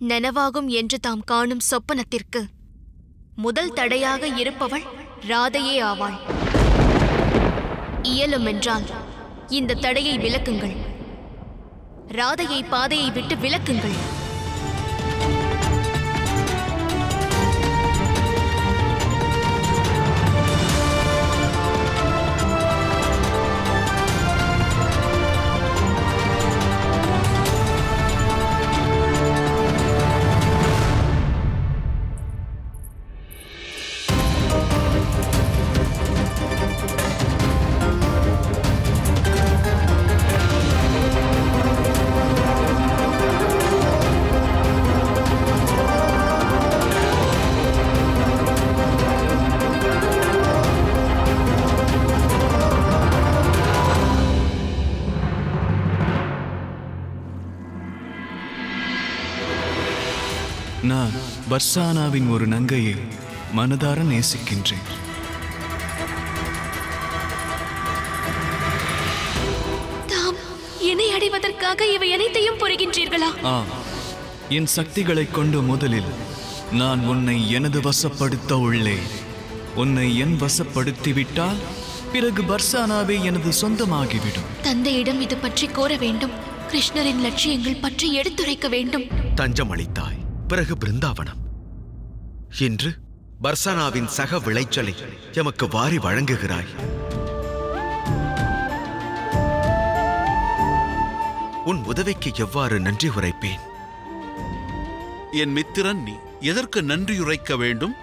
நனவாகும் என்று தாம் காணும் சொப்பனத்திற்கு முதல் தடையாக இருப்பவள் ராதையே ஆவாள். இயலுமென்றால் இந்த தடையை விலக்குங்கள். ராதையை பாதையை விட்டு விலக்குங்கள். நான் பர்சானாவின் ஒரு நங்கையை மனதார நேசிக்கின்றேன். தாம் என்னை அடைவதற்காக இவை அனைத்தையும் புரிகின்றீர்களா? என் சக்திகளைக் கொண்டு முதலில் நான் உன்னை எனது வசப்படுத்த உள்ளேன். உன்னை என் வசப்படுத்திவிட்டால் பிறகு பர்சானாவே எனது சொந்தமாகிவிடும். தந்தையிடம் இது பற்றி கோர வேண்டும். கிருஷ்ணரின் லட்சியங்கள் பற்றி எடுத்துரைக்க வேண்டும். தஞ்சம் அளித்தாய், பிறகு பிருந்தாவனம். இன்று பர்சானாவின் சக விளைச்சலை எமக்கு வாரி வழங்குகிறாய். உன் உதவிக்கு எவ்வாறு நன்றி உரைப்பேன்? என் மித்திரன் நீ எதற்கு நன்றியுரைக்க வேண்டும்?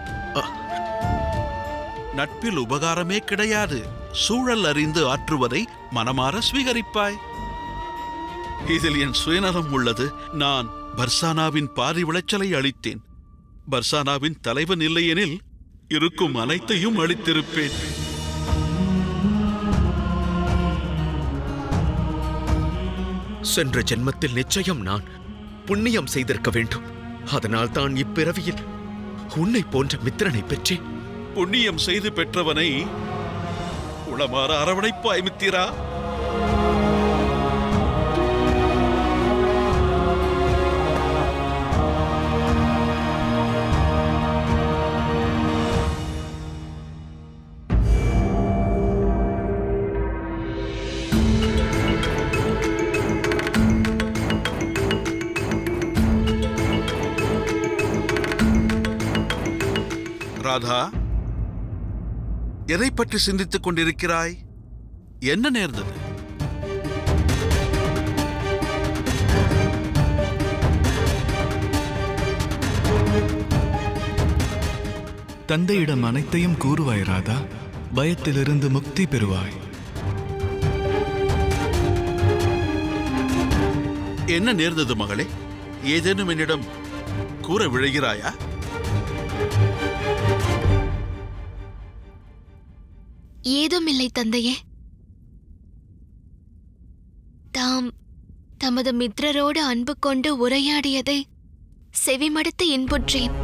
நட்பில் உபகாரமே கிடையாது. சூழல் அறிந்து ஆற்றுவதை மனமாற ஸ்வீகரிப்பாய். இதில் என் சுயநலம் உள்ளது. நான் பர்சானாவின் பாதி விளைச்சலை அளித்தேன். பர்சானாவின் தலைவன் இல்லையெனில் இருக்கும் அனைத்தையும் அளித்திருப்பேன். சென்ற ஜென்மத்தில் நிச்சயம் நான் புண்ணியம் செய்திருக்க வேண்டும். அதனால் தான் இப்பிறவியில் உன்னை போன்ற மித்திரனை பெற்றேன். புண்ணியம் செய்து பெற்றவனை உளமாற அரவணைப்பாய் மித்திரா. ராதா, எதை பற்றி சிந்தித்துக் கொண்டிருக்கிறாய்? என்ன நேர்ந்தது? தந்தையிடம் அனைத்தையும் கூறுவாய் ராதா. பயத்திலிருந்து முக்தி பெறுவாய். என்ன நேர்ந்தது மகளே? ஏதேனும் என்னிடம் கூற விழைகிறாயா? ஏதுமில்லை தந்தையே. தாம் தமது மித்திரரோடு அன்பு கொண்டு உரையாடியதை செவிமடுத்து இன்புற்றேன்.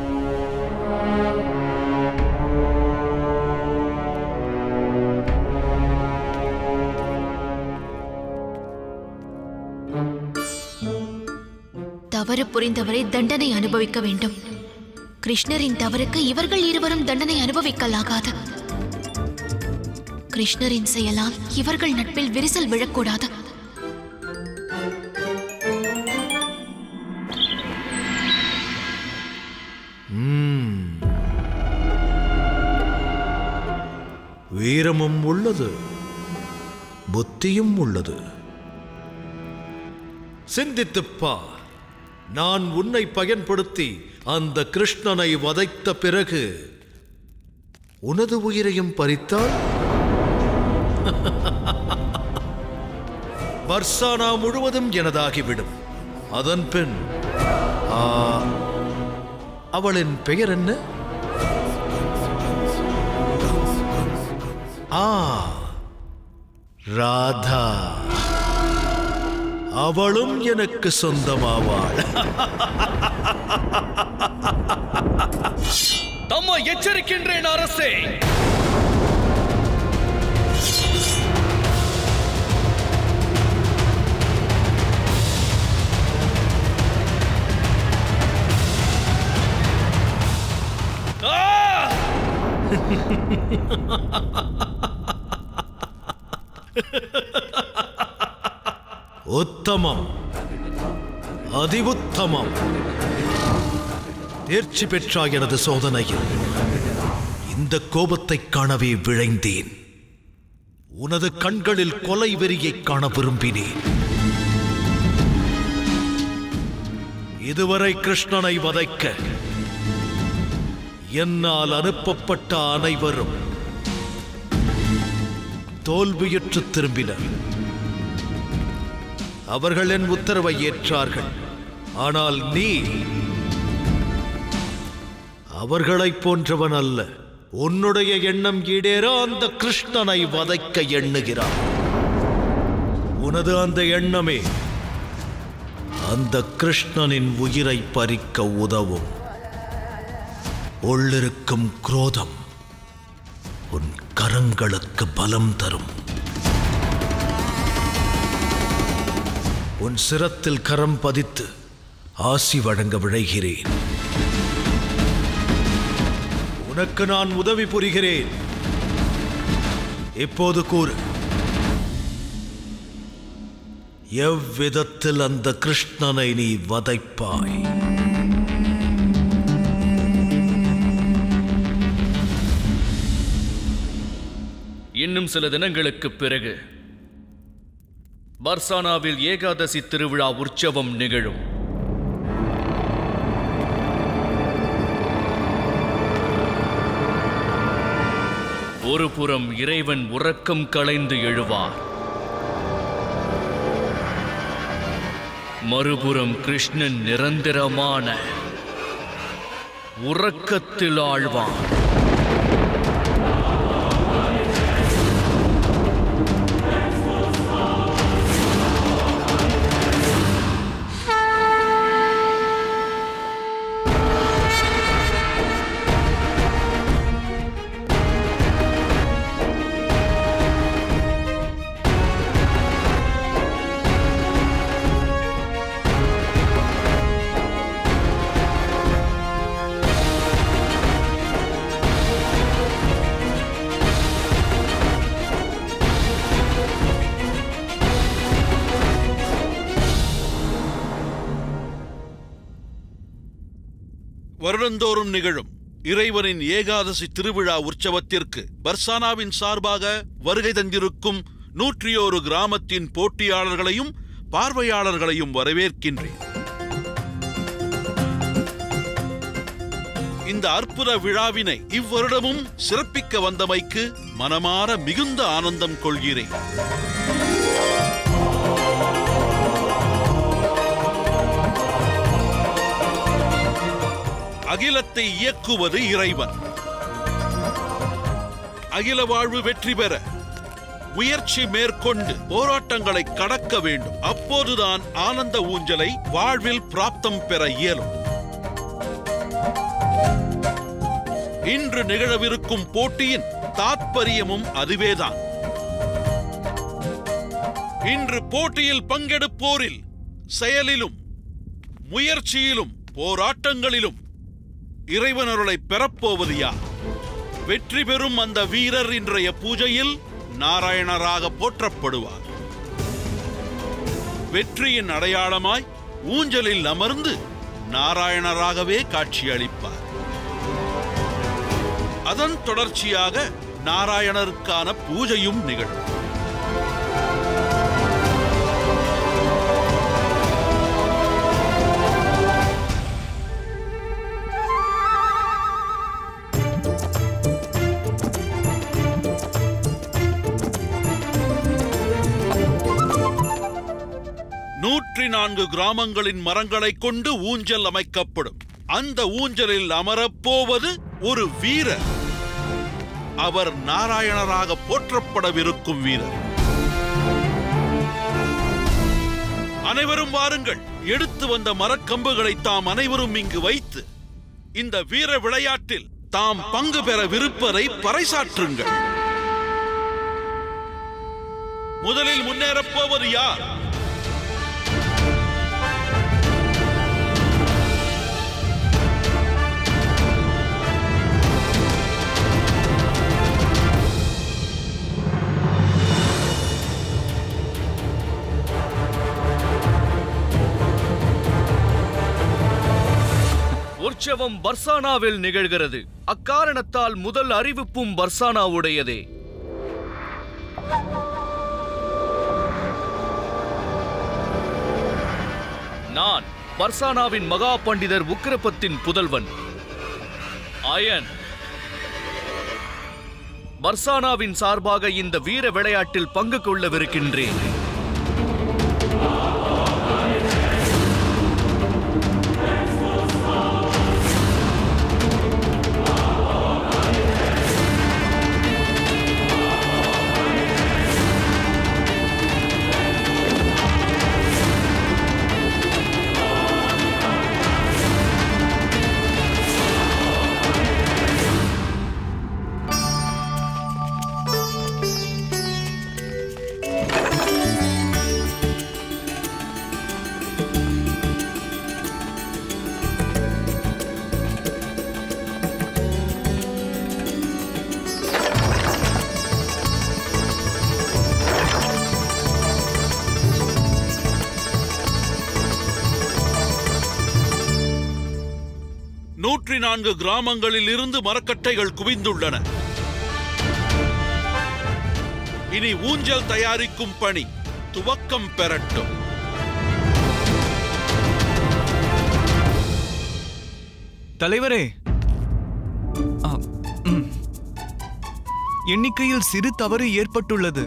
தவறு புரிந்தவரை தண்டனை அனுபவிக்க வேண்டும். கிருஷ்ணரின் தவறுக்கு இவர்கள் இருவரும் தண்டனை அனுபவிக்கலாகாது. கிருஷ்ணரின் செயலால் இவர்கள் நட்பில் விரிசல் விழக்கூடாது. வீரமும் உள்ளது, புத்தியும் உள்ளது. சிந்தித்துப்பா. நான் உன்னை பயன்படுத்தி அந்த கிருஷ்ணனை வதைத்த பிறகு உனது உயிரையும் பறித்தால் பர்சானா முழுவதும் எனதாகிவிடும். அதன் பின் அவளின் பெயர் என்ன? ராதா. அவளும் எனக்கு சொந்தமாவாள். தம்மை எச்சரிக்கின்றேன் அரசே. உத்தமம், அதிவுத்தமம். தேர்ச்சி பெற்றாய் எனது சோதனையில். இந்த கோபத்தை காணவே விழைந்தேன். உனது கண்களில் கொலை வெறியை காண விரும்பினேன். இதுவரை கிருஷ்ணனை வதைக்க என்னால் அனுப்பப்பட்ட அனைவரும் தோல்வியுற்று திரும்பினர். அவர்கள் என் உத்தரவை ஏற்றார்கள். ஆனால் நீ அவர்களைப் போன்றவன் அல்ல. உன்னுடைய எண்ணம் ஈடேற அந்த கிருஷ்ணனை வதைக்க எண்ணுகிறார். உனது அந்த எண்ணமே அந்த கிருஷ்ணனின் உயிரை பறிக்க உதவும். உள்ளிருக்கும் குரோதம் உன் கரங்களுக்கு பலம் தரும். உன் சிரத்தில் கரம் பதித்து ஆசி வழங்க விழைகிறேன். உனக்கு நான் உதவி புரிகிறேன். இப்போது கூறு, எவ்விதத்தில் அந்த கிருஷ்ணனை நீ வதைப்பாய்? இன்னும் சில தினங்களுக்குப் பிறகு பர்சானாவில் ஏகாதசி திருவிழா உற்சவம் நிகழும். ஒரு புறம் இறைவன் உறக்கம் களைந்து எழுவார், மறுபுறம் கிருஷ்ணன் நிரந்தரமான உறக்கத்தில் ஆழ்வான். வருடந்தோறும் நிகழும் இறைவனின் ஏகாதசி திருவிழா உற்சவத்திற்கு பர்சானாவின் சார்பாக வருகை தந்திருக்கும் 101 கிராமத்தின் போட்டியாளர்களையும் பார்வையாளர்களையும் வரவேற்கின்றேன். இந்த அற்புத விழாவினை இவ்வருடமும் சிறப்பிக்க வந்தமைக்கு மனமார மிகுந்த ஆனந்தம் கொள்கிறேன். அகிலத்தை இயக்குவது இறைவன். அகில வாழ்வு வெற்றி பெற முயற்சி மேற்கொண்டு போராட்டங்களை கடக்க வேண்டும். அப்போதுதான் ஆனந்த ஊஞ்சலை வாழ்வில் பிராப்தம் பெற இயலும். இன்று நிகழவிருக்கும் போட்டியின் தாத்பரியமும் அதுவேதான். இன்று போட்டியில் பங்கெடுப்போரில் செயலிலும் முயற்சியிலும் போராட்டங்களிலும் இறைவனருளை பெறப்போவது யார்? வெற்றி பெறும் அந்த வீரர் இன்றைய பூஜையில் நாராயணராக போற்றப்படுவார். வெற்றியின் அடையாளமாய் ஊஞ்சலில் அமர்ந்து நாராயணராகவே காட்சியளிப்பார். அதன் தொடர்ச்சியாக நாராயணருக்கான பூஜையும் நிகழும். நான்கு கிராமங்களின் மரங்களை கொண்டு ஊஞ்சல் அமைக்கப்படும். அந்த ஊஞ்சலில் அமரப்போவது ஒரு வீரர். அவர் நாராயணராக போற்றப்படவிருக்கும் வீரர். அனைவரும் வாருங்கள். எடுத்து வந்த மரக்கம்புகளை தாம் அனைவரும் இங்கு வைத்து இந்த வீர விளையாட்டில் தாம் பங்கு பெற விருப்பதை பறைசாற்றுங்கள். முதலில் முன்னேறப் போவது யார்? உற்சவம் பர்சானாவில் நிகழ்கிறது. அக்காரணத்தால் முதல் அறிவிப்பும் பர்சானாவுடையதே. நான் பர்சானாவின் மகா பண்டிதர் உக்கிரபத்தின் புதல்வன் அயன். பர்சானாவின் சார்பாக இந்த வீர விளையாட்டில் பங்கு கொள்ளவிருக்கின்றேன். நான்கு கிராமங்களில் இருந்து மரக்கட்டைகள் குவிந்துள்ளன. இனி ஊஞ்சல் தயாரிக்கும் பணி துவக்கம் பெறட்டும். தலைவரே, எண்ணிக்கையில் சிறு தவறு ஏற்பட்டுள்ளது.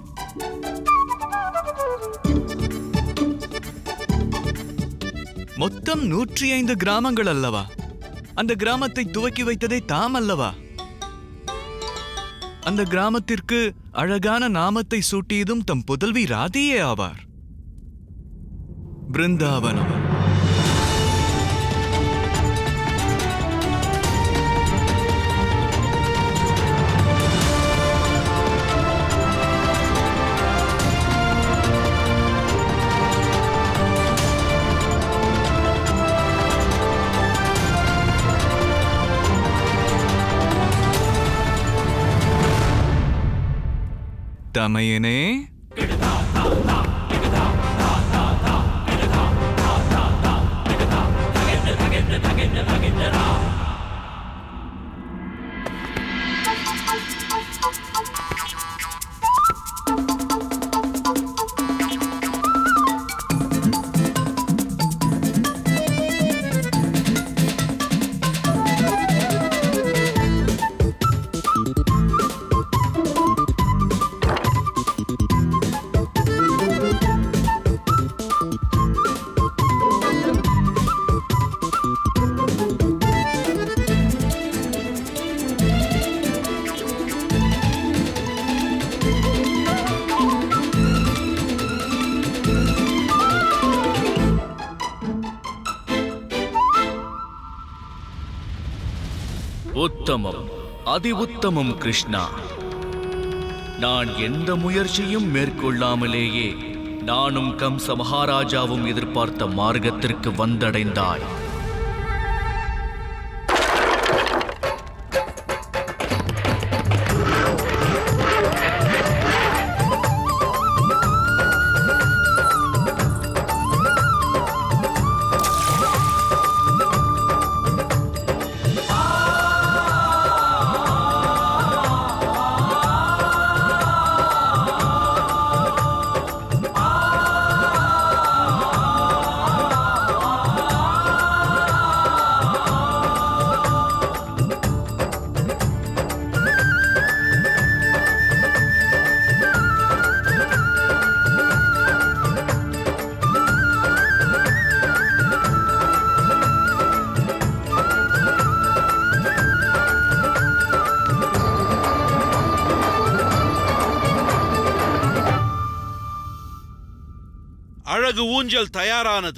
மொத்தம் 105 கிராமங்கள் அல்லவா? அந்த கிராமத்தை துவக்கி வைத்ததே தாம் அல்லவா? அந்த கிராமத்திற்கு அழகான நாமத்தை சூட்டியதும் தம் புதல்வி ராதையே ஆவார். பிருந்தாவனம். தமையனே, உத்தமம், அதி உத்தமம் கிருஷ்ணா. நான் எந்த முயற்சியும் மேற்கொள்ளாமலேயே நானும் கம்ச மகாராஜாவும் எதிர்பார்த்த மார்க்கத்திற்கு வந்தடைந்தாய். அழகு ஊஞ்சல் தயாரானது.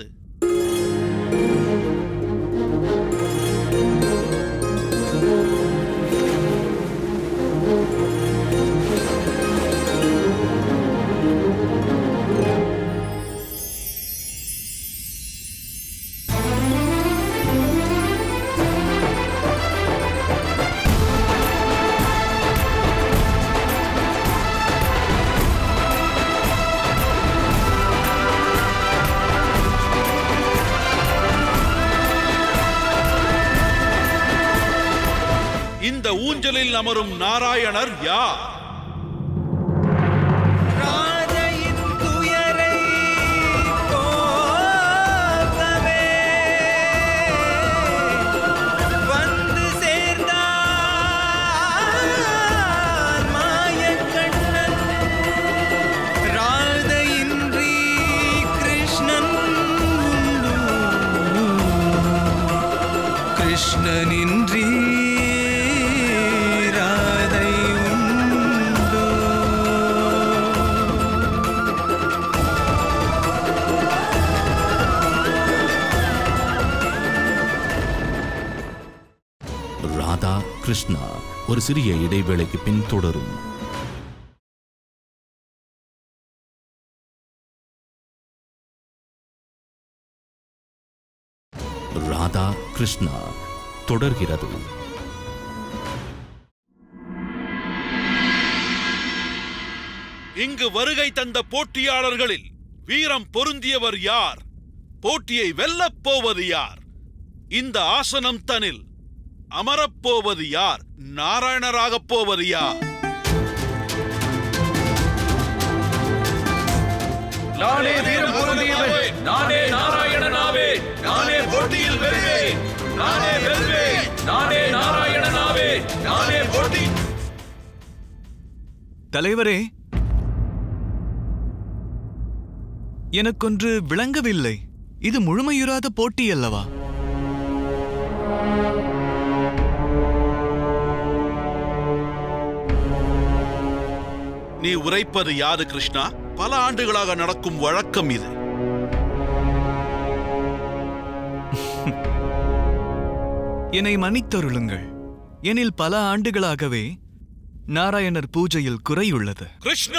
இந்த ஊஞ்சலில் அமரும் நாராயணர் யார்? கிருஷ்ணனின்றி ராதை உண்டோ? ராதா கிருஷ்ணா ஒரு சிறிய இடைவேளைக்கு பின் தொடரும். ராதா கிருஷ்ணா தொடர்கிறது. இங்கு வருகை தந்த போட்டியாளர்களில் வீரம் பொருந்தியவர் யார்? போட்டியை வெல்லப் போவது யார்? இந்த ஆசனம் தனில் அமரப்போவது யார்? நாராயணராகப் போவது யார்? நானே வீரம் பொருந்தியவன், நானே நாராயணனாவே, நானே போட்டியில் வெல்வேன், நானே வெல்வேன், நானே நாராயணனாவே, நானே போட்டி. தலைவரே, எனக்கொன்று விளங்கவில்லை. இது முழுமையுறாத போட்டி அல்லவா? நீ உரைப்பது யாது கிருஷ்ணா? பல ஆண்டுகளாக நடக்கும் வழக்கம் இது. என்னை மன்னித்தருளுங்கள். எனில் பல ஆண்டுகளாகவே நாராயணர் பூஜையில் குறையுள்ளது. கிருஷ்ணா,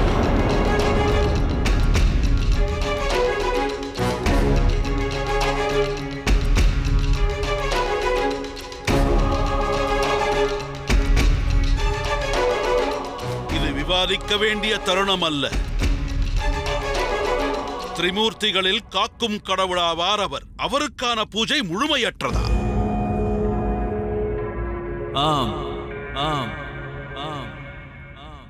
இது விவாதிக்க வேண்டிய தருணம் அல்ல. திரிமூர்த்திகளில் காக்கும் கடவுளாவார் அவர். அவருக்கான பூஜை முழுமையற்றதா? ஆம், ஆம், ஆம், ஆம்.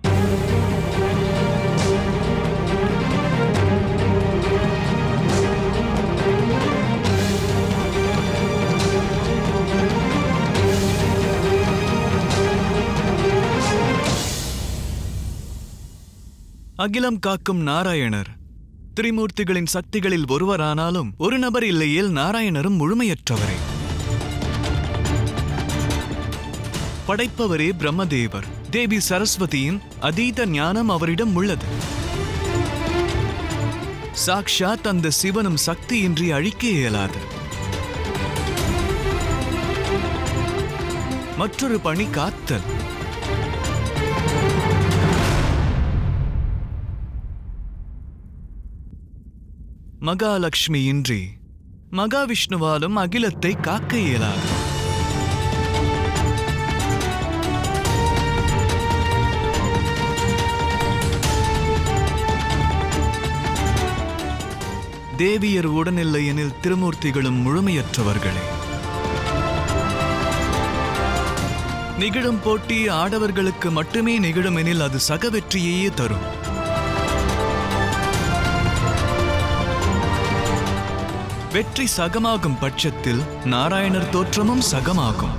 அகிலம் காக்கும் நாராயணர் திரிமூர்த்திகளின் சக்திகளில் ஒருவரானாலும் ஒரு நபர் இல்லையேல் நாராயணரும் முழுமையற்றவரே. படைப்பவரே பிரம்மதேவர். தேவி சரஸ்வதியின் அதீத ஞானம் அவரிடம் உள்ளது. சாக்ஷாத் அந்த சிவனும் சக்தியின்றி அழிக்க இயலாது. மற்றொரு பணி காத்தல். மகாலட்சுமி இன்றி மகாவிஷ்ணுவாலும் அகிலத்தை காக்க இயலாது. தேவியர் உடனில்லை எனில் திருமூர்த்திகளும் முழுமையற்றவர்களே. நிகழும் போட்டி ஆடவர்களுக்கு மட்டுமே நிகழும் எனில் அது சக வெற்றியையே தரும். வெற்றி சகமாகும் பட்சத்தில் நாராயணர் தோற்றமும் சகமாகும்.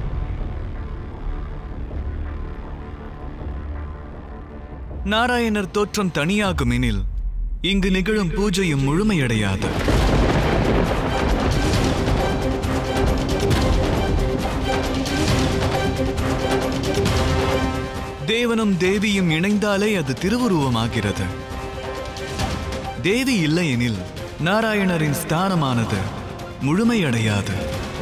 நாராயணர் தோற்றம் தனியாகும் எனில் இங்கு நிகழும் பூஜையும் முழுமையடையாது. தேவனும் தேவியும் இணைந்தாலே அது திருவுருவமாகிறது. தேவி இல்லை எனில் நாராயணரின் ஸ்தானமானது முழுமையடையாது.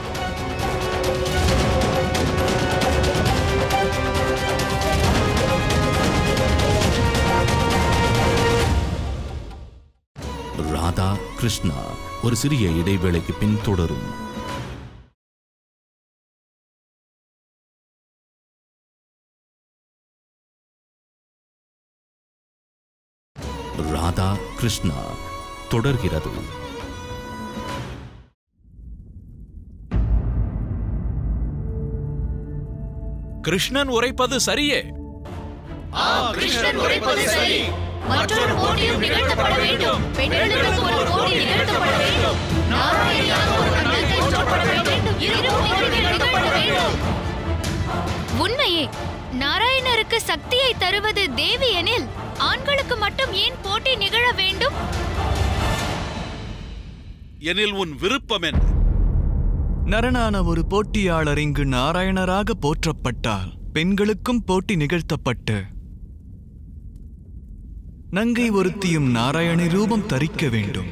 ராதா கிருஷ்ணா ஒரு சிறிய இடைவேளைக்கு பின் தொடரும். ராதா கிருஷ்ணா தொடர்கிறது. கிருஷ்ணன் உரைப்பது சரியே. கிருஷ்ணன் உரைப்பது சரி. மற்றொரு போட்டியும் நிகழ்த்தப்பட வேண்டும். பெண்களுக்கு ஒரு போட்டி நிகழ்த்தப்பட வேண்டும். நாராயணியாக ஒரு நங்கை போற்றப்பட வேண்டும். இரு போட்டிகள் நிகழ்த்தப்பட வேண்டும். உண்மையே. நாராயணருக்கு சக்தியை தருவது தேவி எனில் ஆண்களுக்கு மட்டும் ஏன் போட்டி நிகழ வேண்டும்? எனில் உன் விருப்பம் என்ன? நரனான ஒரு போட்டியாளர் இங்கு நாராயணராக போற்றப்பட்டால் பெண்களுக்கும் போட்டி நிகழ்த்தப்பட்டு நங்கை ஒருத்தியும் நாராயணி ரூபம் தரிக்க வேண்டும்.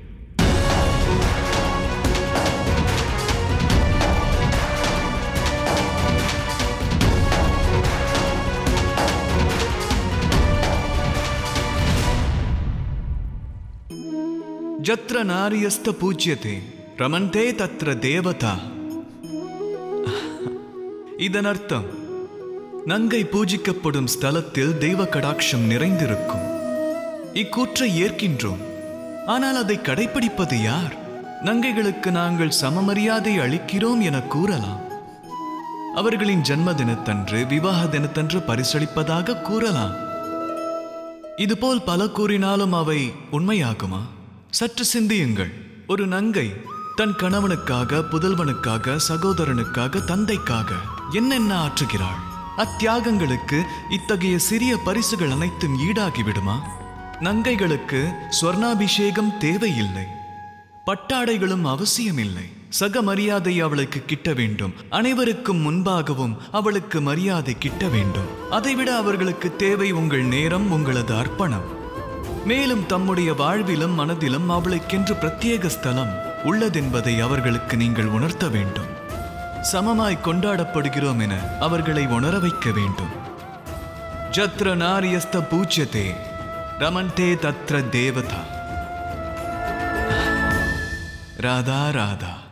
ஜத்ர நாரியஸ்த பூஜ்யதே ரமந்தே தத்ர தேவதா. இதன் அர்த்தம், நங்கை பூஜிக்கப்படும் ஸ்தலத்தில் தெய்வ கடாட்சம் நிறைந்திருக்கும். இக்கூற்றை ஏற்கின்றோம். ஆனால் அதை கடைபிடிப்பது யார்? நங்கைகளுக்கு நாங்கள் சமமரியாதை அளிக்கிறோம் என கூறலாம். அவர்களின் ஜன்ம தினத்தன்று, விவாக தினத்தன்று பரிசளிப்பதாக கூறலாம். இதுபோல் பல கூறினாலும் அவை உண்மையாகுமா? சற்று சிந்தியுங்கள். ஒரு நங்கை தன் கணவனுக்காக, புதல்வனுக்காக, சகோதரனுக்காக, தந்தைக்காக என்னென்ன ஆற்றுகிறாள்? அத்தியாகங்களுக்கு இத்தகைய சிறிய பரிசுகள் அனைத்தும் ஈடாகிவிடுமா? நங்கைகளுக்கு ஸ்வர்ணாபிஷேகம் தேவையில்லை. பட்டாடைகளும் அவசியமில்லை. சக மரியாதை அவளுக்கு கிட்ட வேண்டும். அனைவருக்கும் முன்பாகவும் அவளுக்கு மரியாதை கிட்ட வேண்டும். அதைவிட அவர்களுக்கு தேவை உங்கள் நேரம், உங்களது அர்ப்பணம். மேலும் தம்முடைய வாழ்விலும் மனதிலும் அவளுக்கென்று பிரத்யேக ஸ்தலம் உள்ளதென்பதை அவர்களுக்கு நீங்கள் உணர்த்த வேண்டும். சமமாய் கொண்டாடப்படுகிறோம் என அவர்களை உணர வைக்க வேண்டும். ஜத்ர நாரியஸ்த பூஜ்யதே ரமந்தே தத்ர தேவதா. ராதா ராதா.